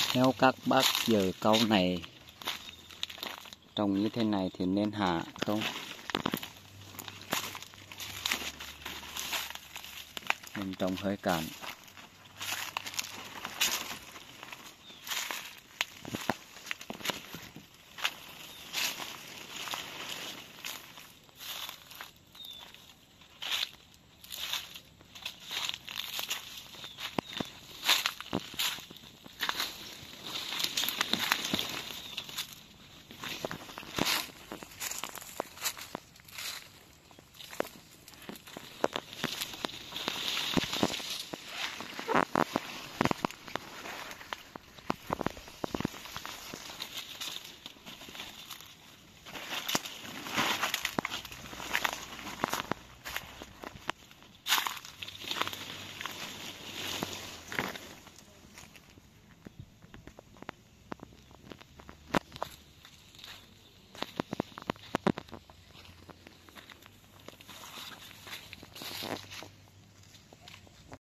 Theo các bác giờ câu này trồng như thế này thì nên hạ không? Mình trồng hơi cạn.